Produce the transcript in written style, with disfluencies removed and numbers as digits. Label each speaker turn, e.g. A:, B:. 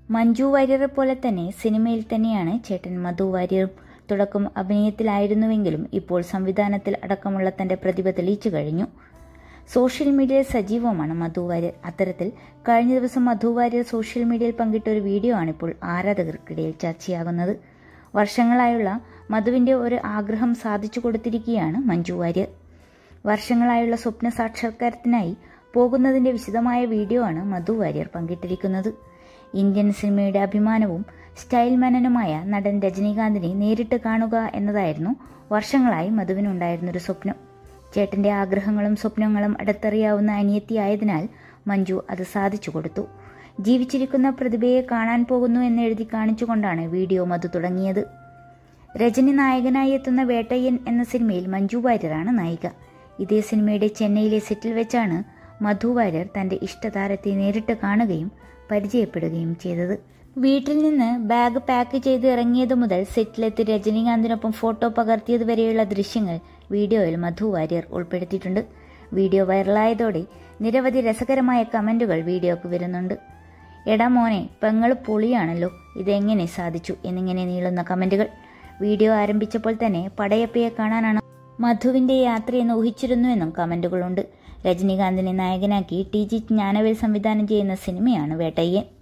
A: മഞ്ജു വാര്യരെ പോലെ തന്നെ സിനിമയിൽ തന്നെയാണ് ചേട്ടൻ മധു വാര്യരും. തുടക്കം അഭിനയത്തിലായിരുന്നുവെങ്കിലും ഇപ്പോൾ സംവിധാനത്തിൽ അടക്കമുള്ള തന്റെ പ്രതിഭ തെളിയിച്ചു കഴിഞ്ഞു. സോഷ്യൽ മീഡിയയിൽ സജീവമാണ് മധു വാര്യർ. അത്തരത്തിൽ കഴിഞ്ഞ ദിവസം മധു വാര്യർ സോഷ്യൽ മീഡിയയിൽ പങ്കിട്ട ഒരു വീഡിയോ ആണിപ്പോൾ ആരാധകർക്കിടയിൽ ചർച്ചയാകുന്നത്. വർഷങ്ങളായുള്ള മധുവിന്റെ ഒരു ആഗ്രഹം സാധിച്ചു കൊടുത്തിരിക്കുകയാണ് മഞ്ജു വാര്യർ. വർഷങ്ങളായുള്ള സ്വപ്ന സാക്ഷാത്കാരത്തിനായി പോകുന്നതിന്റെ വിശദമായ വീഡിയോ ആണ് മധു വാര്യർ പങ്കിട്ടിരിക്കുന്നത്. ഇന്ത്യൻ സിനിമയുടെ അഭിമാനവും സ്റ്റൈൽ മനനുമായ നടൻ രജനീകാന്തിനെ നേരിട്ട് കാണുക എന്നതായിരുന്നു വർഷങ്ങളായി മധുവിനുണ്ടായിരുന്നൊരു സ്വപ്നം. ചേട്ടന്റെ ആഗ്രഹങ്ങളും സ്വപ്നങ്ങളും അടുത്തറിയാവുന്ന അനിയത്തിയായതിനാൽ മഞ്ജു അത് സാധിച്ചു കൊടുത്തു. ജീവിച്ചിരിക്കുന്ന പ്രതിഭയെ കാണാൻ പോകുന്നു എന്ന് എഴുതി കാണിച്ചുകൊണ്ടാണ് വീഡിയോ മധു തുടങ്ങിയത്. രജനി നായകനായി എത്തുന്ന വേട്ടയ്യൻ എന്ന സിനിമയിൽ മഞ്ജു വാര്യരാണ് നായിക. ഇതേ സിനിമയുടെ ചെന്നൈയിലെ സെറ്റിൽ വെച്ചാണ് മധു വാര്യർ തന്റെ ഇഷ്ടതാരത്തെ നേരിട്ട് കാണുകയും പരിചയപ്പെടുകയും ചെയ്തത്. വീട്ടിൽ നിന്ന് ബാഗ് പാക്ക് ചെയ്ത് ഇറങ്ങിയത് മുതൽ സെറ്റിലെത്തി രജനീകാന്തിനൊപ്പം ഫോട്ടോ പകർത്തിയത് വരെയുള്ള ദൃശ്യങ്ങൾ വീഡിയോയിൽ മധു വാര്യർ ഉൾപ്പെടുത്തിയിട്ടുണ്ട്. വീഡിയോ വൈറലായതോടെ നിരവധി രസകരമായ കമന്റുകൾ വീഡിയോക്ക് വരുന്നുണ്ട്. എടാ മോനെ, പെങ്ങള് പൊളിയാണല്ലോ, ഇതെങ്ങനെ സാധിച്ചു എന്നിങ്ങനെ നീളുന്ന കമന്റുകൾ. വീഡിയോ ആരംഭിച്ചപ്പോൾ തന്നെ പടയപ്പയെ കാണാനാണ് മധുവിന്റെ യാത്രയെന്ന് ഊഹിച്ചിരുന്നുവെന്നും കമന്റുകളുണ്ട്. രജനീകാന്തിനെ നായകനാക്കി ടി ജി ജ്ഞാനവേൽ സംവിധാനം ചെയ്യുന്ന സിനിമയാണ് വേട്ടയ്യൻ.